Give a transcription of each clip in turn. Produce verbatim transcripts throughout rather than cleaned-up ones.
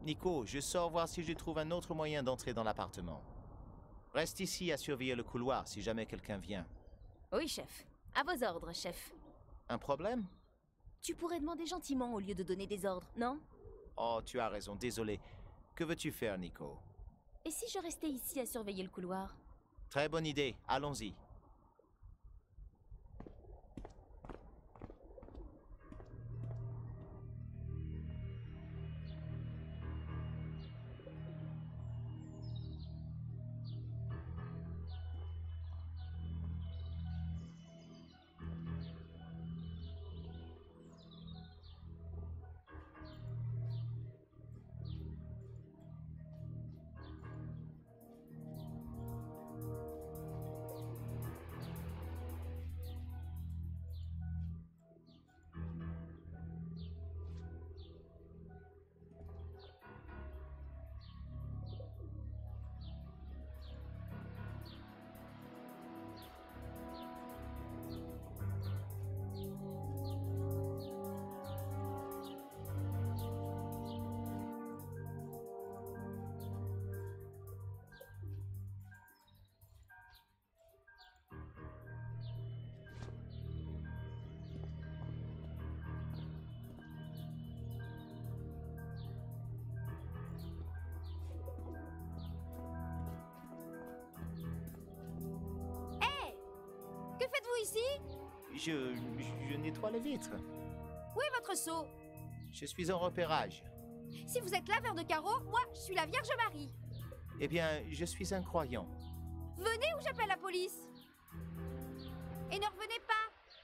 Nico, je sors voir si je trouve un autre moyen d'entrer dans l'appartement. Reste ici à surveiller le couloir si jamais quelqu'un vient. Oui, chef. À vos ordres, chef. Un problème? Tu pourrais demander gentiment au lieu de donner des ordres, non? Oh, tu as raison, désolé. Que veux-tu faire, Nico? Et si je restais ici à surveiller le couloir? Très bonne idée, allons-y. Que faites-vous ici? Je, je nettoie les vitres. Où est votre seau? Je suis en repérage. Si vous êtes laveur de carreaux, moi, je suis la Vierge Marie. Eh bien, je suis un croyant. Venez ou j'appelle la police. Et ne revenez pas.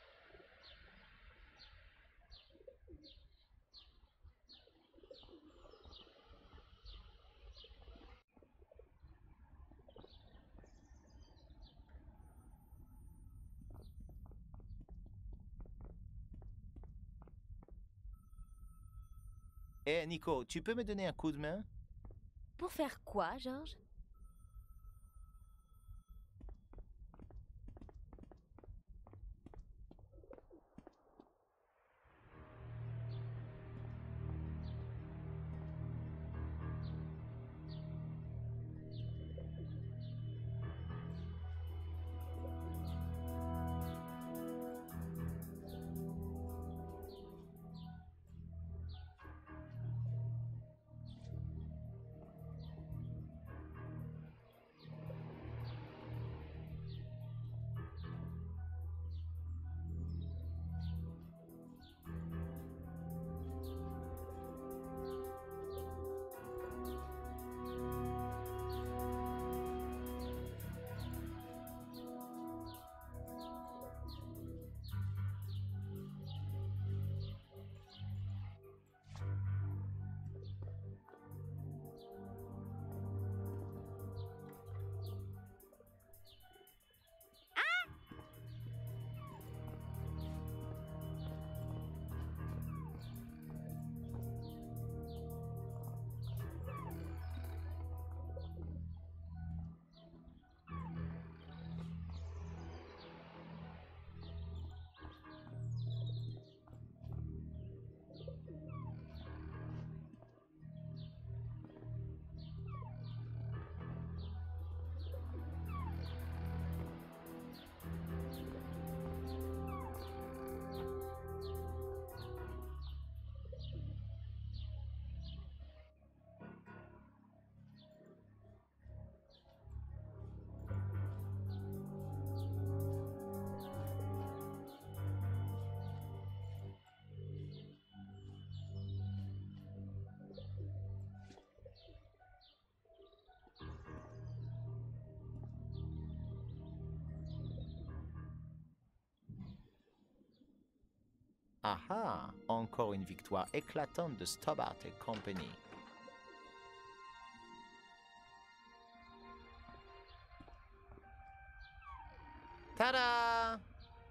Eh, Nico, tu peux me donner un coup de main? Pour faire quoi, Georges? Ah ah, encore une victoire éclatante de Stobart et compagnie. Tada!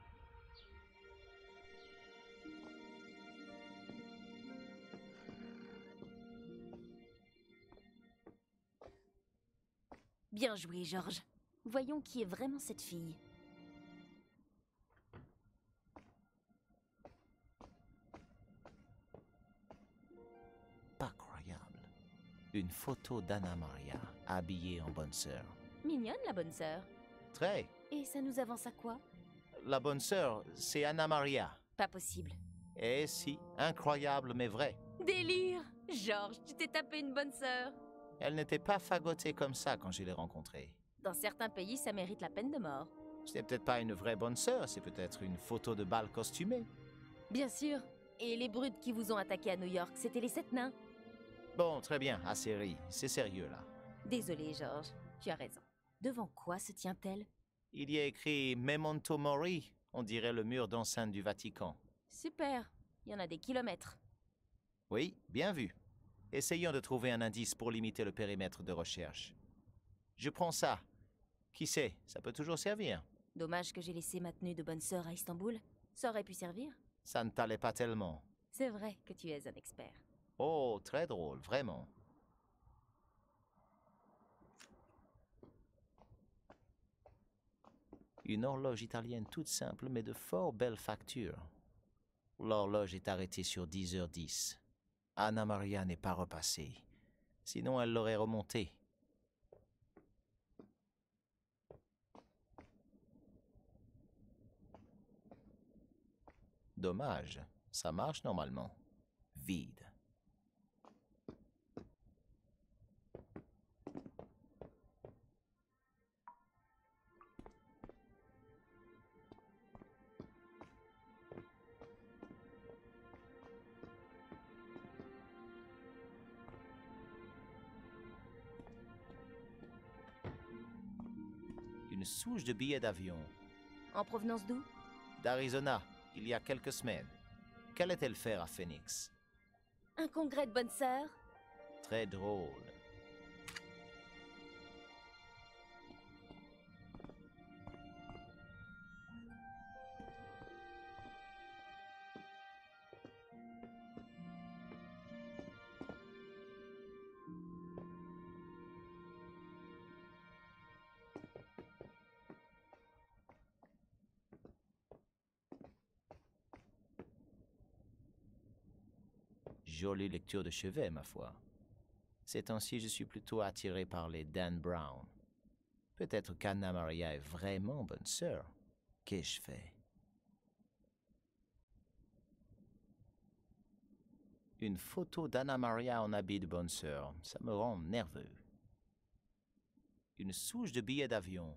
Bien joué, Georges. Voyons qui est vraiment cette fille. Pas croyable. Une photo d'Anna Maria, habillée en bonne sœur. Mignonne, la bonne sœur. Très. Et ça nous avance à quoi? La bonne sœur, c'est Anna Maria. Pas possible. Eh si, incroyable mais vrai. Délire! Georges, tu t'es tapé une bonne sœur. Elle n'était pas fagotée comme ça quand je l'ai rencontrée. Dans certains pays, ça mérite la peine de mort. Ce n'est peut-être pas une vraie bonne sœur, c'est peut-être une photo de bal costumée. Bien sûr. Et les brutes qui vous ont attaqué à New York, c'était les sept nains. Bon, très bien, assez ri. C'est sérieux là. Désolé, Georges. Tu as raison. Devant quoi se tient-elle? Il y a écrit Memento Mori, on dirait le mur d'enceinte du Vatican. Super. Il y en a des kilomètres. Oui, bien vu. Essayons de trouver un indice pour limiter le périmètre de recherche. Je prends ça. Qui sait, ça peut toujours servir. Dommage que j'ai laissé ma tenue de bonne sœur à Istanbul. Ça aurait pu servir. Ça ne t'allait pas tellement. C'est vrai que tu es un expert. Oh, très drôle, vraiment. Une horloge italienne toute simple, mais de fort belle facture. L'horloge est arrêtée sur dix heures dix. Anna Maria n'est pas repassée. Sinon, elle l'aurait remontée. Dommage, ça marche normalement. Vide. Une souche de billets d'avion. En provenance d'où? D'Arizona, il y a quelques semaines. Qu'allait-elle faire à Phoenix? Un congrès de bonne sœur? Très drôle. Jolie lecture de chevet, ma foi. Ces temps-ci, je suis plutôt attiré par les Dan Brown. Peut-être qu'Anna Maria est vraiment bonne sœur. Qu'ai-je fait? Une photo d'Anna Maria en habit de bonne sœur, ça me rend nerveux. Une souche de billets d'avion.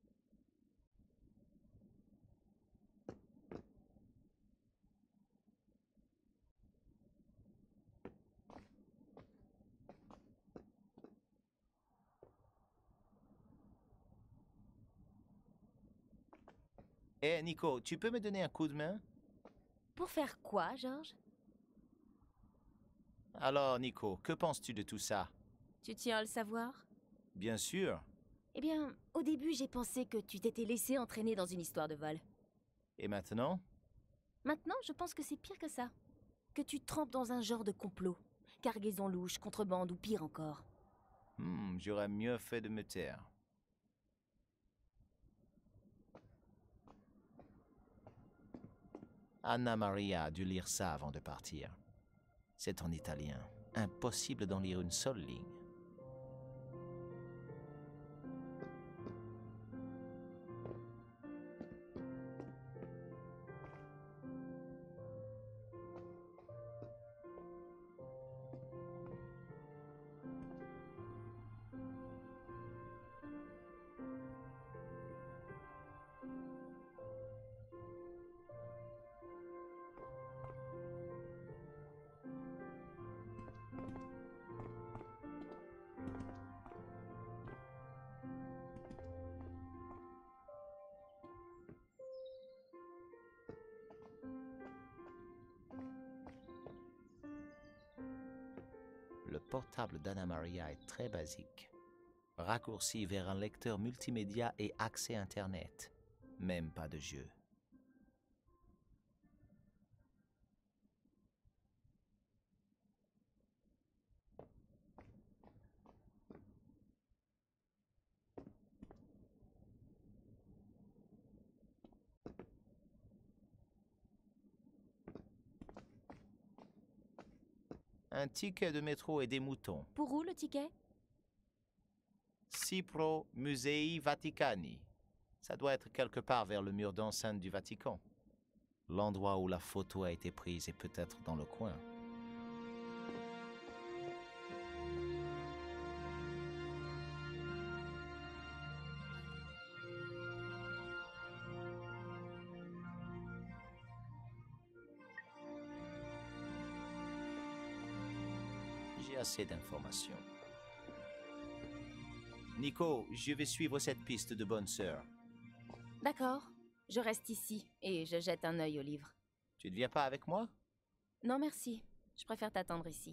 Eh, Nico, tu peux me donner un coup de main? Pour faire quoi, Georges? Alors, Nico, que penses-tu de tout ça? Tu tiens à le savoir? Bien sûr. Eh bien, au début, j'ai pensé que tu t'étais laissé entraîner dans une histoire de vol. Et maintenant? Maintenant, je pense que c'est pire que ça. Que tu trempes dans un genre de complot. Cargaison louche, contrebande ou pire encore. Hmm, j'aurais mieux fait de me taire. Anna Maria a dû lire ça avant de partir. C'est en italien. Impossible d'en lire une seule ligne. Le portable d'Anna Maria est très basique. Raccourci vers un lecteur multimédia et accès Internet. Même pas de jeu. Un ticket de métro et des moutons. Pour où le ticket? Cipro Musei Vaticani. Ça doit être quelque part vers le mur d'enceinte du Vatican. L'endroit où la photo a été prise est peut-être dans le coin. J'ai assez d'informations. Nico, je vais suivre cette piste de bonne sœur. D'accord. Je reste ici et je jette un œil au livre. Tu ne viens pas avec moi? Non, merci. Je préfère t'attendre ici.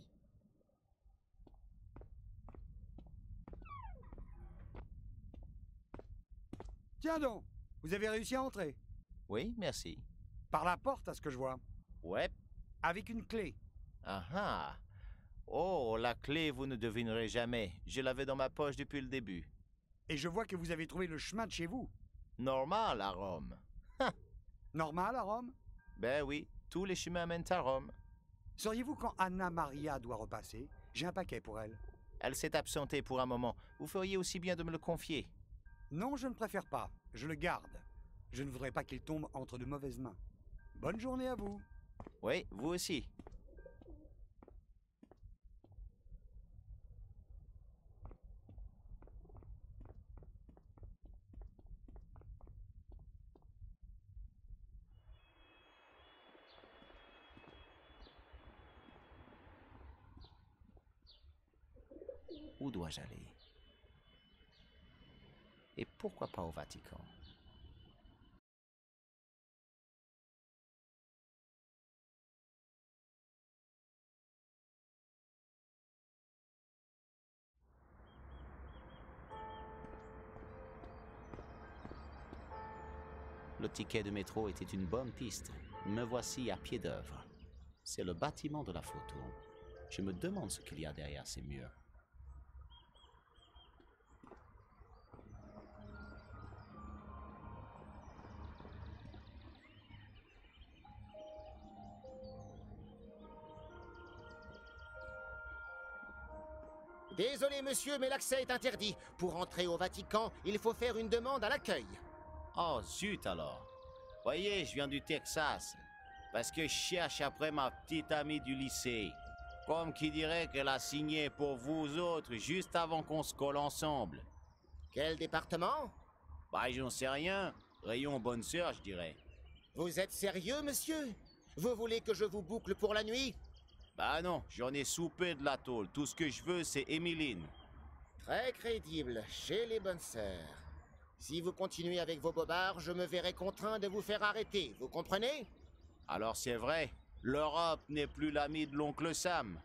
Tiens donc, vous avez réussi à entrer? Oui, merci. Par la porte, à ce que je vois. Ouais. Avec une clé. Ah ah. Oh, la clé, vous ne devinerez jamais. Je l'avais dans ma poche depuis le début. Et je vois que vous avez trouvé le chemin de chez vous. Normal à Rome. Normal à Rome? Ben oui, tous les chemins mènent à Rome. Sauriez-vous quand Anna Maria doit repasser? J'ai un paquet pour elle. Elle s'est absentée pour un moment. Vous feriez aussi bien de me le confier. Non, je ne préfère pas. Je le garde. Je ne voudrais pas qu'il tombe entre de mauvaises mains. Bonne journée à vous. Oui, vous aussi. Où dois-je aller? Et pourquoi pas au Vatican? Le ticket de métro était une bonne piste. Me voici à pied d'œuvre. C'est le bâtiment de la photo. Je me demande ce qu'il y a derrière ces murs. Désolé monsieur, mais l'accès est interdit. Pour entrer au Vatican, il faut faire une demande à l'accueil. Oh, zut alors. Voyez, je viens du Texas. Parce que je cherche après ma petite amie du lycée. Comme qui dirait qu'elle a signé pour vous autres juste avant qu'on se colle ensemble. Quel département? Bah, j'en sais rien. Rayon bonne sœur, je dirais. Vous êtes sérieux, monsieur? Vous voulez que je vous boucle pour la nuit? Bah non, j'en ai soupé de la tôle. Tout ce que je veux, c'est Émiline. Très crédible, chez les bonnes sœurs. Si vous continuez avec vos bobards, je me verrai contraint de vous faire arrêter, vous comprenez? Alors c'est vrai, l'Europe n'est plus l'ami de l'oncle Sam.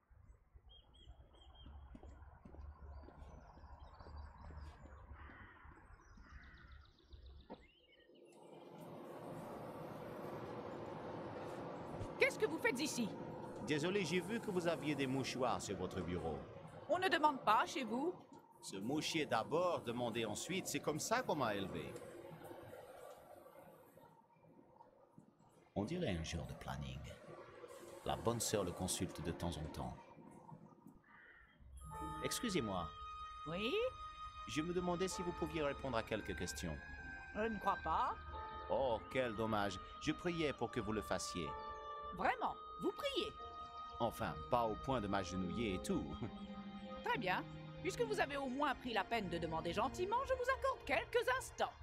Qu'est-ce que vous faites ici? Désolé, j'ai vu que vous aviez des mouchoirs sur votre bureau. On ne demande pas chez vous? Se moucher d'abord, demander ensuite, c'est comme ça qu'on m'a élevé. On dirait un genre de planning. La bonne sœur le consulte de temps en temps. Excusez-moi, Oui? je me demandais si vous pouviez répondre à quelques questions. Je ne crois pas. Oh, quel dommage. Je priais pour que vous le fassiez. Vraiment, vous priez. Enfin, pas au point de m'agenouiller et tout. Très bien. Puisque vous avez au moins pris la peine de demander gentiment, je vous accorde quelques instants.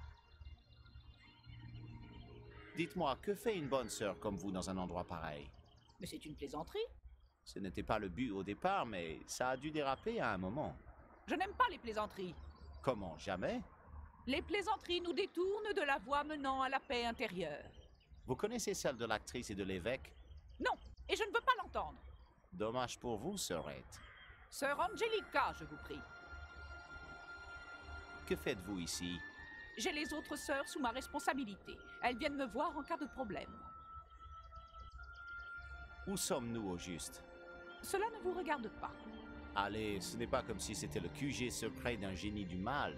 Dites-moi, que fait une bonne sœur comme vous dans un endroit pareil? Mais c'est une plaisanterie. Ce n'était pas le but au départ, mais ça a dû déraper à un moment. Je n'aime pas les plaisanteries. Comment, jamais? Les plaisanteries nous détournent de la voie menant à la paix intérieure. Vous connaissez celle de l'actrice et de l'évêque? Non, et je ne veux pas l'entendre. Dommage pour vous, sœurette. Sœur Angelica, je vous prie. Que faites-vous ici? J'ai les autres sœurs sous ma responsabilité. Elles viennent me voir en cas de problème. Où sommes-nous au juste? Cela ne vous regarde pas. Allez, ce n'est pas comme si c'était le Q G secret d'un génie du mal.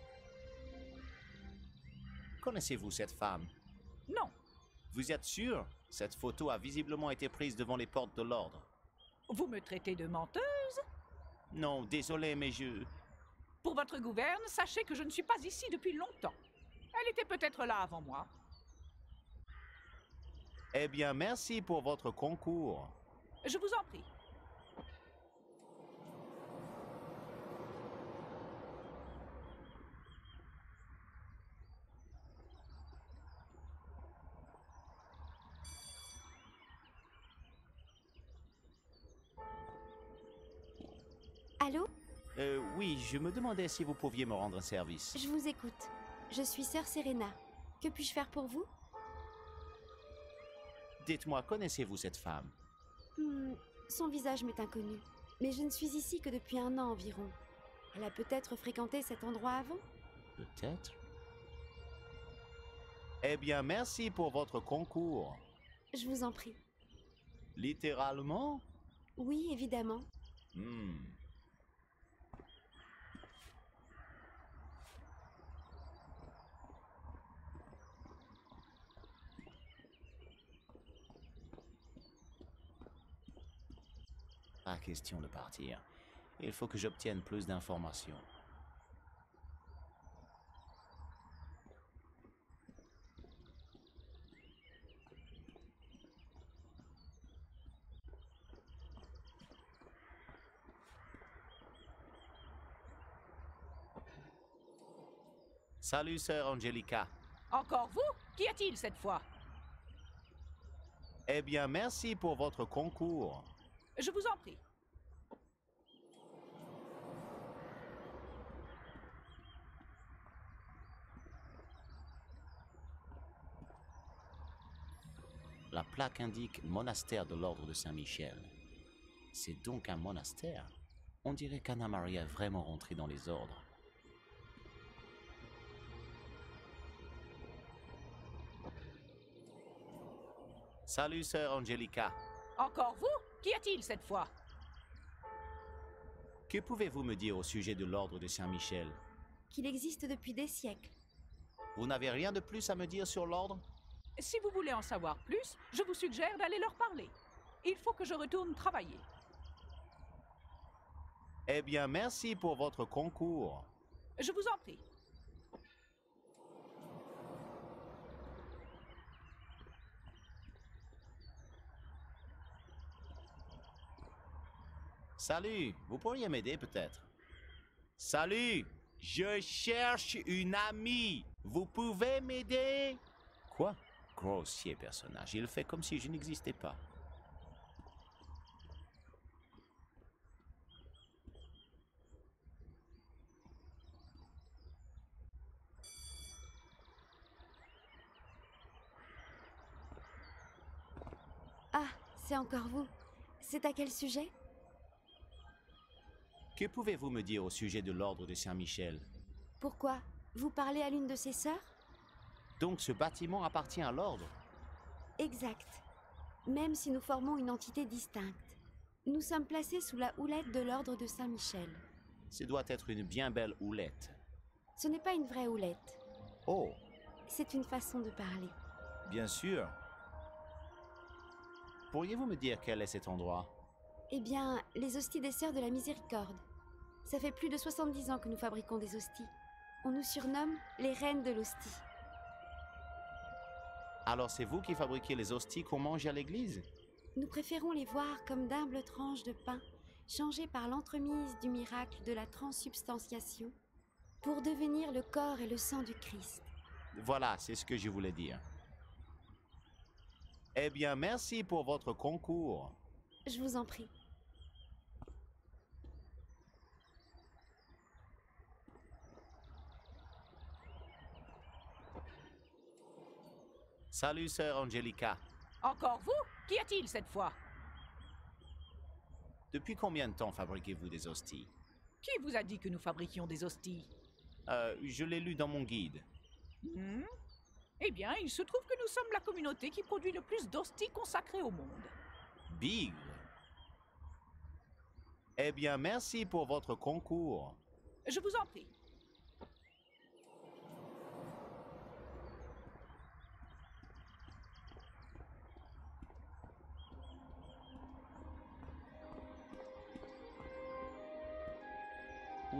Connaissez-vous cette femme? Non. Vous êtes sûr? Cette photo a visiblement été prise devant les portes de l'ordre. Vous me traitez de menteuse? Non, désolé, mais je... Pour votre gouverne, sachez que je ne suis pas ici depuis longtemps. Elle était peut-être là avant moi. Eh bien, merci pour votre concours. Je vous en prie. Allô? Euh, oui, je me demandais si vous pouviez me rendre un service. Je vous écoute. Je suis sœur Serena. Que puis-je faire pour vous? Dites-moi, connaissez-vous cette femme? Hmm, son visage m'est inconnu. Mais je ne suis ici que depuis un an environ. Elle a peut-être fréquenté cet endroit avant? Peut-être. Eh bien, merci pour votre concours. Je vous en prie. Littéralement? Oui, évidemment. Hmm. Pas question de partir. Il faut que j'obtienne plus d'informations. Salut, sœur Angelica. Encore vous? Qu'y a-t-il cette fois? Eh bien, merci pour votre concours. Je vous en prie. La plaque indique monastère de l'ordre de Saint-Michel. C'est donc un monastère. On dirait qu'Anna Maria est vraiment rentrée dans les ordres. Salut, sœur Angelica. Encore vous? Qu'y a-t-il cette fois? Que pouvez-vous me dire au sujet de l'ordre de Saint-Michel? Qu'il existe depuis des siècles. Vous n'avez rien de plus à me dire sur l'ordre? Si vous voulez en savoir plus, je vous suggère d'aller leur parler. Il faut que je retourne travailler. Eh bien, merci pour votre concours. Je vous en prie. Salut, vous pourriez m'aider peut-être? Salut, je cherche une amie. Vous pouvez m'aider? Quoi? Grossier personnage, il fait comme si je n'existais pas. Ah, c'est encore vous. C'est à quel sujet? Que pouvez-vous me dire au sujet de l'ordre de Saint-Michel? Pourquoi? Vous parlez à l'une de ses sœurs? Donc ce bâtiment appartient à l'ordre? Exact. Même si nous formons une entité distincte. Nous sommes placés sous la houlette de l'ordre de Saint-Michel. Ce doit être une bien belle houlette. Ce n'est pas une vraie houlette. Oh, C'est une façon de parler. bien sûr. Pourriez-vous me dire quel est cet endroit? Eh bien, les hosties des Sœurs de la Miséricorde. Ça fait plus de soixante-dix ans que nous fabriquons des hosties. On nous surnomme les reines de l'hostie. Alors c'est vous qui fabriquez les hosties qu'on mange à l'église? Nous préférons les voir comme d'humbles tranches de pain, changées par l'entremise du miracle de la transsubstantiation, pour devenir le corps et le sang du Christ. Voilà, c'est ce que je voulais dire. Eh bien, merci pour votre concours. Je vous en prie. Salut, sœur Angelica. Encore vous? Qu'y a-t-il cette fois? Depuis combien de temps fabriquez-vous des hosties? Qui vous a dit que nous fabriquions des hosties? Euh, je l'ai lu dans mon guide. Hmm? Eh bien, il se trouve que nous sommes la communauté qui produit le plus d'hosties consacrées au monde. Bigre. Eh bien, merci pour votre concours. Je vous en prie.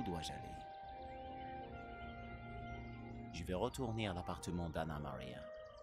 dois-je aller? Je vais retourner à l'appartement d'Anna Maria.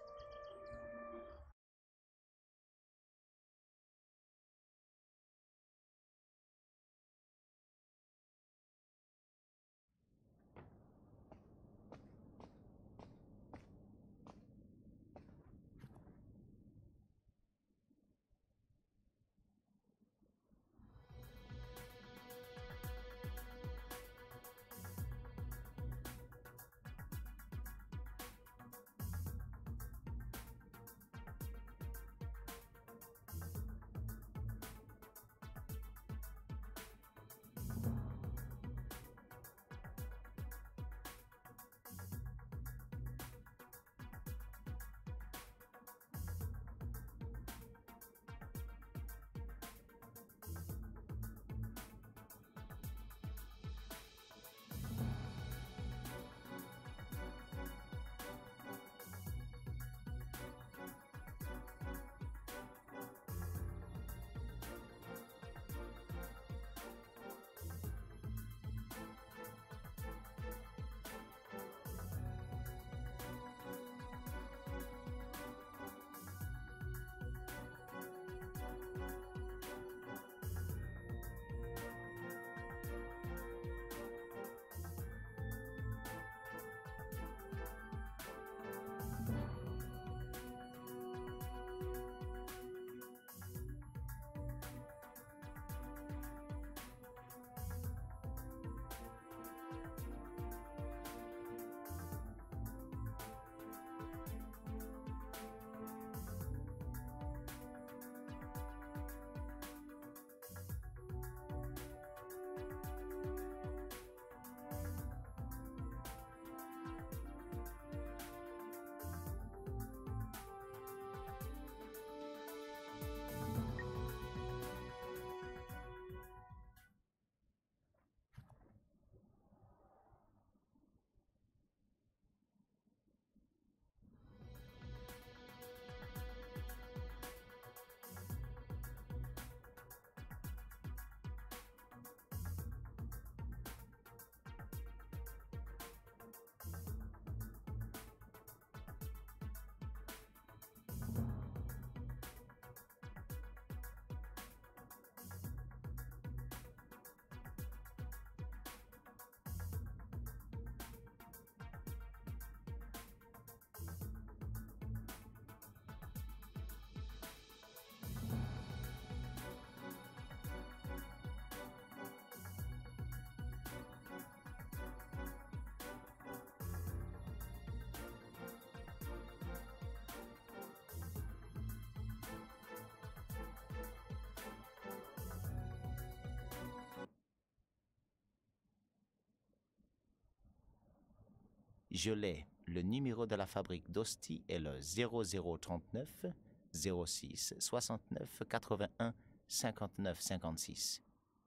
Je l'ai. Le numéro de la fabrique d'hosties est le zéro zéro trente-neuf zéro six soixante-neuf quatre-vingt-un cinquante-neuf cinquante-six.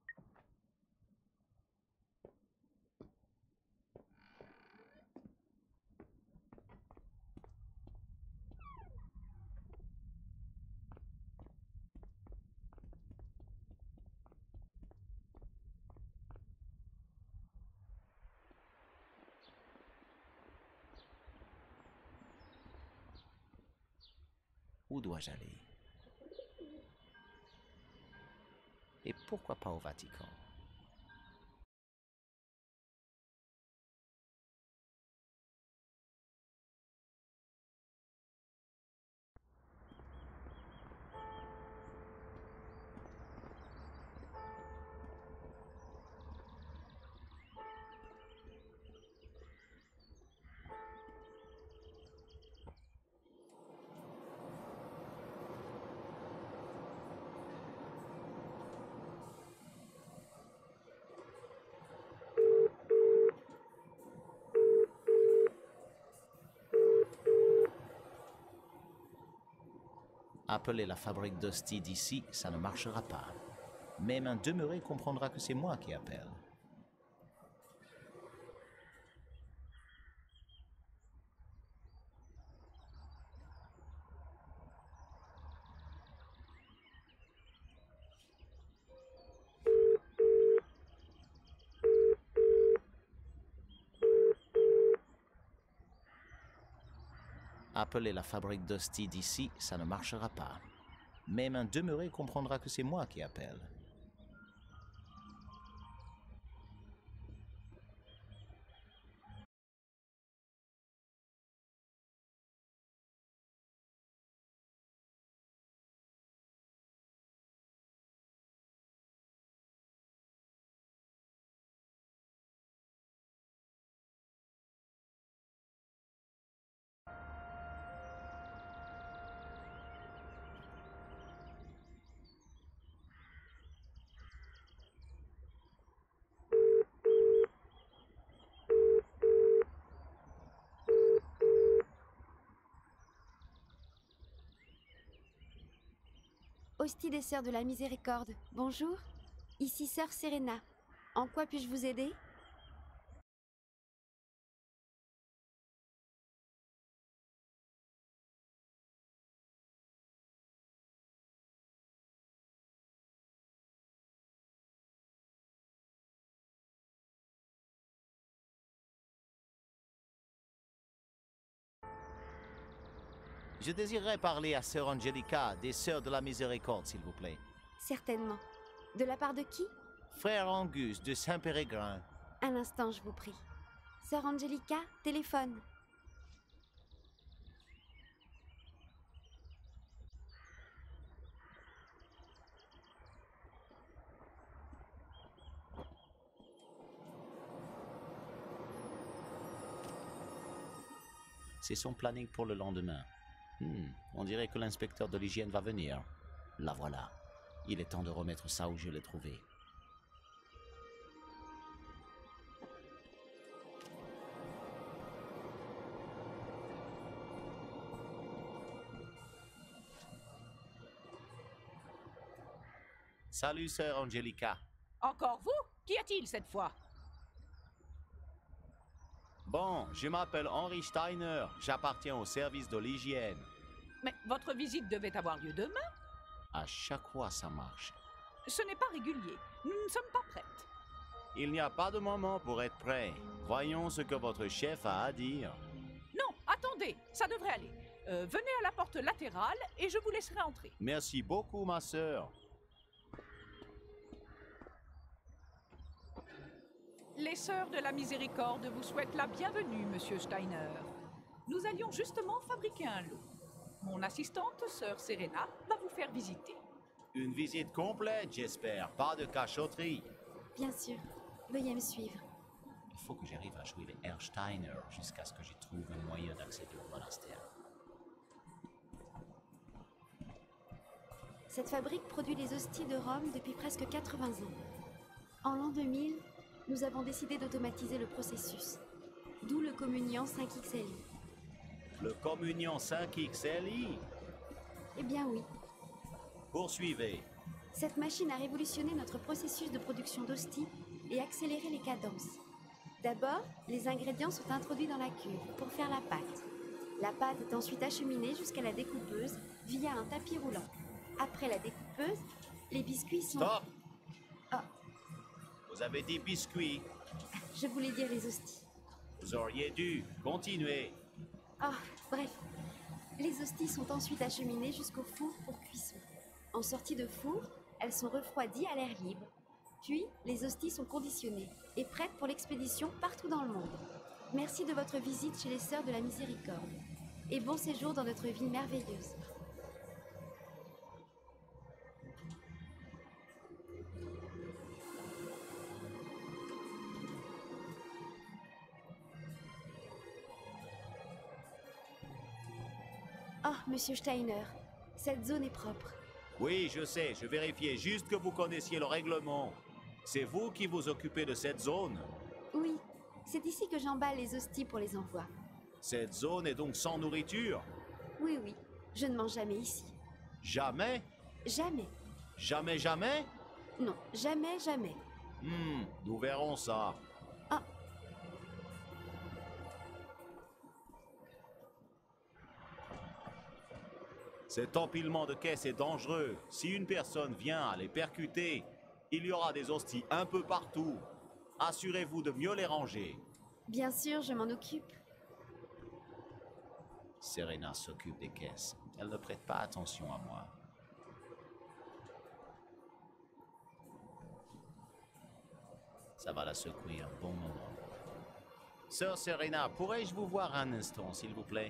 Où dois-je aller? Et pourquoi pas au Vatican? Appeler la fabrique d'hosties d'ici, ça ne marchera pas. Même un demeuré comprendra que c'est moi qui appelle. Appeler la fabrique d'hosties d'ici, ça ne marchera pas. Même un demeuré comprendra que c'est moi qui appelle. Hostie des Sœurs de la Miséricorde, bonjour. Ici Sœur Serena. En quoi puis-je vous aider? Je désirerais parler à Sœur Angelica, des Sœurs de la Miséricorde, s'il vous plaît. Certainement. De la part de qui? Frère Angus de Saint-Péregrin. Un instant, je vous prie. Sœur Angelica, téléphone. C'est son planning pour le lendemain. Hmm, on dirait que l'inspecteur de l'hygiène va venir. La voilà. Il est temps de remettre ça où je l'ai trouvé. Salut, Sœur Angelica. Encore vous? Qu'y a-t-il cette fois? Bon, je m'appelle Henry Steiner. J'appartiens au service de l'hygiène. Mais votre visite devait avoir lieu demain? À chaque fois, ça marche. Ce n'est pas régulier. Nous ne sommes pas prêtes. Il n'y a pas de moment pour être prêt. Voyons ce que votre chef a à dire. Non, attendez, ça devrait aller. Euh, venez à la porte latérale et je vous laisserai entrer. Merci beaucoup, ma sœur. Les Sœurs de la Miséricorde vous souhaitent la bienvenue, Monsieur Steiner. Nous allions justement fabriquer un lot. Mon assistante, Sœur Serena, va vous faire visiter. Une visite complète, j'espère. Pas de cachotterie. Bien sûr. Veuillez me suivre. Il faut que j'arrive à jouer les Herr Steiner jusqu'à ce que j'y trouve un moyen d'accéder au monastère. Cette fabrique produit les hosties de Rome depuis presque quatre-vingts ans. En l'an deux mille, nous avons décidé d'automatiser le processus. D'où le communiant cinq X L I. Le communion cinq X L I? Eh bien oui. Poursuivez. Cette machine a révolutionné notre processus de production d'hosties et accéléré les cadences. D'abord, les ingrédients sont introduits dans la cuve pour faire la pâte. La pâte est ensuite acheminée jusqu'à la découpeuse via un tapis roulant. Après la découpeuse, les biscuits sont... Stop! Ah, Vous avez dit biscuits. je voulais dire les hosties. Vous auriez dû. Continuez. Ah, bref. Les hosties sont ensuite acheminées jusqu'au four pour cuisson. En sortie de four, elles sont refroidies à l'air libre. Puis, les hosties sont conditionnées et prêtes pour l'expédition partout dans le monde. Merci de votre visite chez les Sœurs de la Miséricorde. Et bon séjour dans notre vie merveilleuse. Oh, Monsieur Steiner, cette zone est propre. Oui, je sais. Je vérifiais juste que vous connaissiez le règlement. C'est vous qui vous occupez de cette zone. Oui, c'est ici que j'emballe les hosties pour les envois. Cette zone est donc sans nourriture? Oui, oui, je ne mange jamais ici. Jamais? Jamais. Jamais, jamais? Non, jamais, jamais. Hmm, nous verrons ça. Ah, Cet empilement de caisses est dangereux. Si une personne vient à les percuter, il y aura des hosties un peu partout. Assurez-vous de mieux les ranger. bien sûr, je m'en occupe. Serena s'occupe des caisses. Elle ne prête pas attention à moi. Ça va la secouer un bon moment. Sœur Serena, pourrais-je vous voir un instant, s'il vous plaît?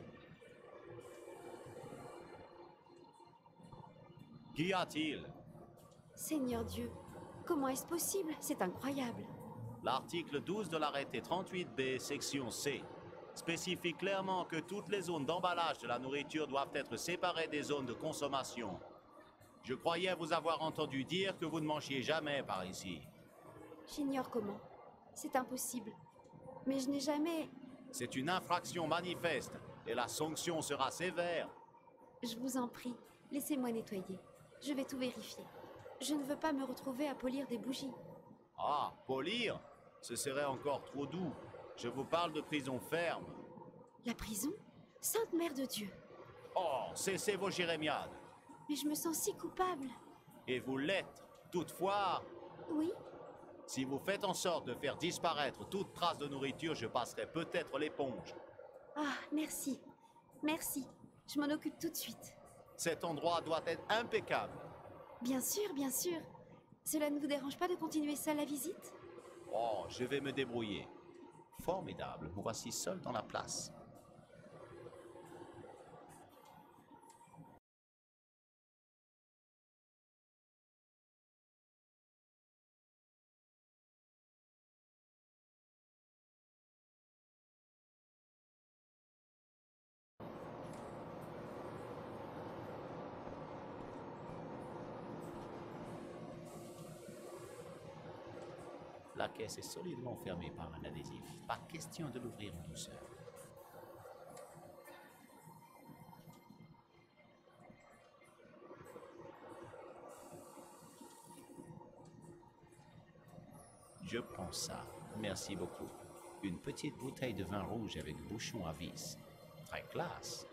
Qu'y a-t-il? Seigneur Dieu, comment est-ce possible? C'est incroyable. L'article douze de l'arrêté trente-huit B, section C, spécifie clairement que toutes les zones d'emballage de la nourriture doivent être séparées des zones de consommation. Je croyais vous avoir entendu dire que vous ne mangiez jamais par ici. J'ignore comment. C'est impossible. Mais je n'ai jamais... C'est une infraction manifeste et la sanction sera sévère. Je vous en prie, laissez-moi nettoyer. Je vais tout vérifier. Je ne veux pas me retrouver à polir des bougies. Ah, polir? Ce serait encore trop doux. Je vous parle de prison ferme. La prison? Sainte Mère de Dieu. Oh, cessez vos jérémiades. Mais je me sens si coupable. Et vous l'êtes. Toutefois, Oui? si vous faites en sorte de faire disparaître toute trace de nourriture, je passerai peut-être l'éponge. Ah, merci. Merci. Je m'en occupe tout de suite. Cet endroit doit être impeccable. Bien sûr, bien sûr. Cela ne vous dérange pas de continuer seul la visite? Oh, je vais me débrouiller. Formidable, vous voici seul dans la place. La caisse est solidement fermée par un adhésif. Pas question de l'ouvrir en douceur. Je prends ça. Merci beaucoup. Une petite bouteille de vin rouge avec bouchon à vis. Très classe.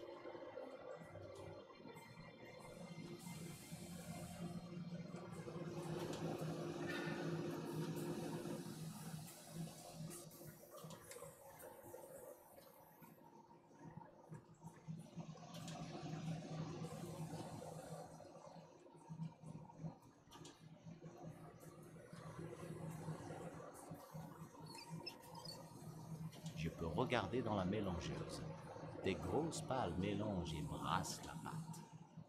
Je peux regarder dans la mélangeuse. Des grosses pales mélangent et brassent la pâte.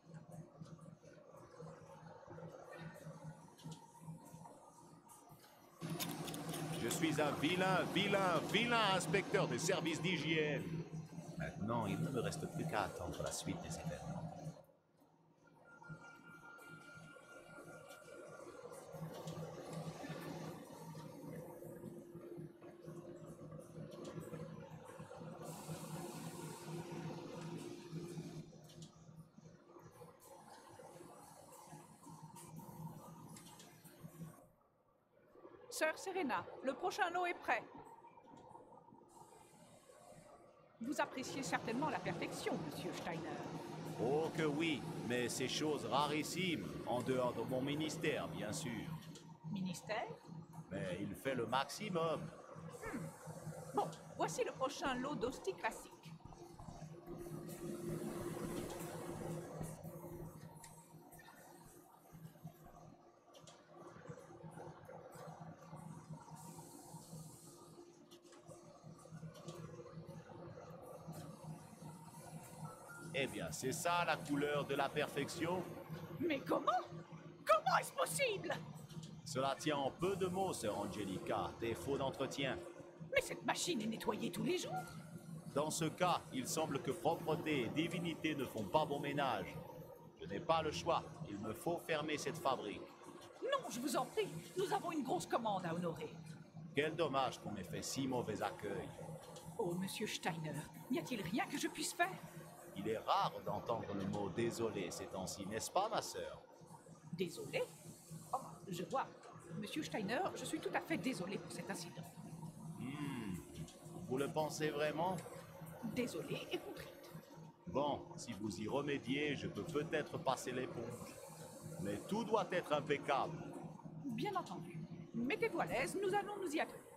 Je suis un vilain, vilain, vilain inspecteur des services d'hygiène. Maintenant, il ne me reste plus qu'à attendre la suite des événements. Sœur Serena, le prochain lot est prêt. Vous appréciez certainement la perfection, Monsieur Steiner. Oh que oui, mais c'est chose rarissime, en dehors de mon ministère, bien sûr. Ministère? Mais il fait le maximum. Bon, voici le prochain lot d'hosties classiques. Eh bien, c'est ça la couleur de la perfection. Mais comment? Comment est-ce possible? Cela tient en peu de mots, sœur Angelica, défaut d'entretien. Mais cette machine est nettoyée tous les jours. Dans ce cas, il semble que propreté et divinité ne font pas bon ménage. Je n'ai pas le choix, il me faut fermer cette fabrique. Non, je vous en prie, nous avons une grosse commande à honorer. Quel dommage qu'on ait fait si mauvais accueil. Oh, Monsieur Steiner, n'y a-t-il rien que je puisse faire? Il est rare d'entendre le mot « désolé » ces temps-ci, n'est-ce pas, ma sœur? Désolé? Oh, je vois. Monsieur Steiner, je suis tout à fait désolé pour cet incident. Hmm. Vous le pensez vraiment? Désolé et contrite. Bon, si vous y remédiez, je peux peut-être passer l'éponge. Mais tout doit être impeccable. Bien entendu. Mettez-vous à l'aise, nous allons nous y atteler.